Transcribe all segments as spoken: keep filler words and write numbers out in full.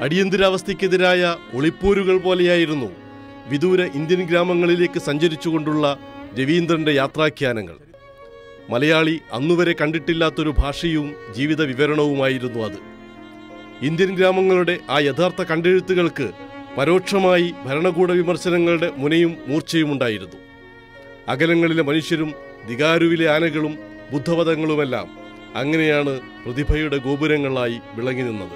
അടിയന്തരാവസ്ഥയ്ക്കെതിരായ ഒളിപ്പോരുകൾ പോലെയായിരുന്നു വിദൂര ഇന്ത്യൻ ഗ്രാമങ്ങളിലേക്ക് സഞ്ചരിച്ചുകൊണ്ടുള്ള രവീന്ദ്രന്റെ യാത്രാഖ്യാനങ്ങൾ. മലയാളി അന്നുവരെ കണ്ടിട്ടില്ലാത്തൊരു ഭാഷയും ജീവിത വിവരണവുമായിരുന്നു അത്. ഇന്ത്യൻ ഗ്രാമങ്ങളുടെ ആ യഥാർത്ഥ കണ്ടെഴുത്തുകൾക്ക് പരോക്ഷമായി ഭരണകൂട വിമർശനങ്ങളുടെ മുനയും മൂർച്ചയുമുണ്ടായിരുന്നു. അകലങ്ങളിലെ മനുഷ്യരും ദിഗാരുവിലെ ആനകളും ബുദ്ധവധങ്ങളുമെല്ലാം അങ്ങനെയാണ് പ്രതിഭയുടെ ഗോപുരങ്ങളായി വിളങ്ങി നിന്നത്.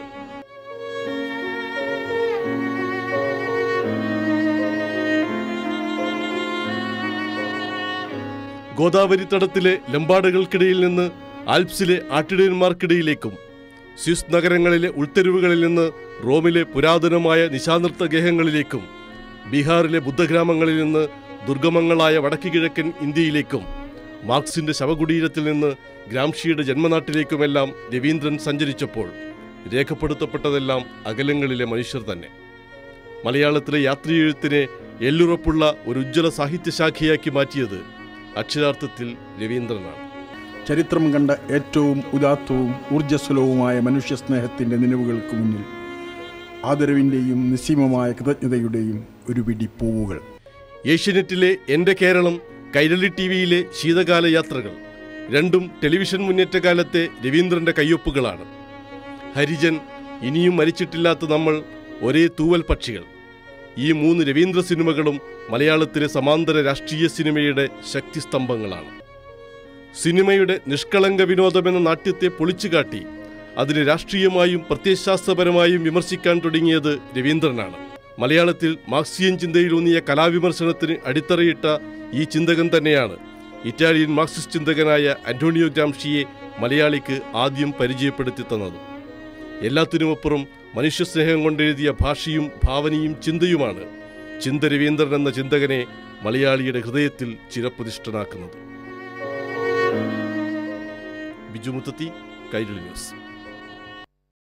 ഗോദാവരി തടത്തിലെ ലംബാടുകൾക്കിടയിൽ നിന്ന് ആൽപ്സിലെ ആട്ടിടയന്മാർക്കിടയിലേക്കും സ്വിസ് നഗരങ്ങളിലെ ഉൾത്തെരുവുകളിൽ നിന്ന് റോമിലെ പുരാതനമായ നിശാനൃത്ത ഗേഹങ്ങളിലേക്കും ബീഹാറിലെ ബുദ്ധഗ്രാമങ്ങളിൽ നിന്ന് ദുർഗമങ്ങളായ വടക്കു കിഴക്കൻ ഇന്ത്യയിലേക്കും മാർക്സിന്റെ ശവകുടീരത്തിൽ നിന്ന് ഗ്രാംഷിയുടെ ജന്മനാട്ടിലേക്കുമെല്ലാം രവീന്ദ്രൻ സഞ്ചരിച്ചപ്പോൾ രേഖപ്പെടുത്തപ്പെട്ടതെല്ലാം അകലങ്ങളിലെ മനുഷ്യർ തന്നെ. മലയാളത്തിലെ യാത്രീയെഴുത്തിനെ എല്ലുറപ്പുള്ള ഒരു ഉജ്ജ്വല സാഹിത്യശാഖയാക്കി മാറ്റിയത് അക്ഷരാർത്ഥത്തിൽ രവീന്ദ്രനാണ്. ചരിത്രം കണ്ട ഏറ്റവും ഉദാത്തവും ഊർജ്ജസ്വലവുമായ മനുഷ്യസ്നേഹത്തിൻ്റെ നിലവുകൾക്ക് മുന്നിൽ ആദരവിൻ്റെയും നിസ്സീമമായ കൃതജ്ഞതയുടെയും ഒരു പിടി പൂവുകൾ. ഏഷ്യനെറ്റിലെ എൻ്റെ കേരളം, കൈരളി ടി വിയിലെ ശീതകാല യാത്രകൾ രണ്ടും ടെലിവിഷൻ മുന്നേറ്റകാലത്തെ രവീന്ദ്രന്റെ കയ്യൊപ്പുകളാണ്. ഹരിജൻ, ഇനിയും മരിച്ചിട്ടില്ലാത്ത നമ്മൾ, ഒരേ തൂവൽ പക്ഷികൾ, ഈ മൂന്ന് രവീന്ദ്ര സിനിമകളും മലയാളത്തിലെ സമാന്തര രാഷ്ട്രീയ സിനിമയുടെ ശക്തിസ്തംഭങ്ങളാണ്. സിനിമയുടെ നിഷ്കളങ്ക വിനോദമെന്ന നാട്യത്തെ പൊളിച്ചുകാട്ടി അതിനെ രാഷ്ട്രീയമായും പ്രത്യയശാസ്ത്രപരമായും വിമർശിക്കാൻ തുടങ്ങിയത് രവീന്ദ്രനാണ്. മലയാളത്തിൽ മാർക്സിയൻ ചിന്തയിലൂന്നിയ കലാവിമർശനത്തിന് അടിത്തറയിട്ട ഈ ചിന്തകൻ തന്നെയാണ് ഇറ്റാലിയൻ മാർക്സിസ്റ്റ് ചിന്തകനായ അന്റോണിയോ ഗ്രാംഷിയെ മലയാളിക്ക് ആദ്യം പരിചയപ്പെടുത്തി തന്നത്. എല്ലാത്തിനുമപ്പുറം മനുഷ്യസ്നേഹം കൊണ്ടെഴുതിയ ഭാഷയും ഭാവനയും ചിന്തയുമാണ് ചിന്ത രവീന്ദ്രൻ എന്ന ചിന്തകനെ മലയാളിയുടെ ഹൃദയത്തിൽ ചിരപ്രതിഷ്ഠനാക്കുന്നത്. ബിജു മുത്തത്തി, കൈരളി ന്യൂസ്.